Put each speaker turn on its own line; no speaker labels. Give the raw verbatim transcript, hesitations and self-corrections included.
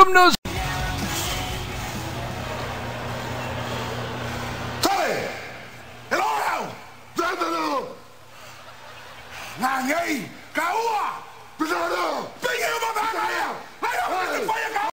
Randumness.
Thôi! Hello nào! Từ từ từ! Ngà ngây! Cáo à! Bây giờ đâu! Bây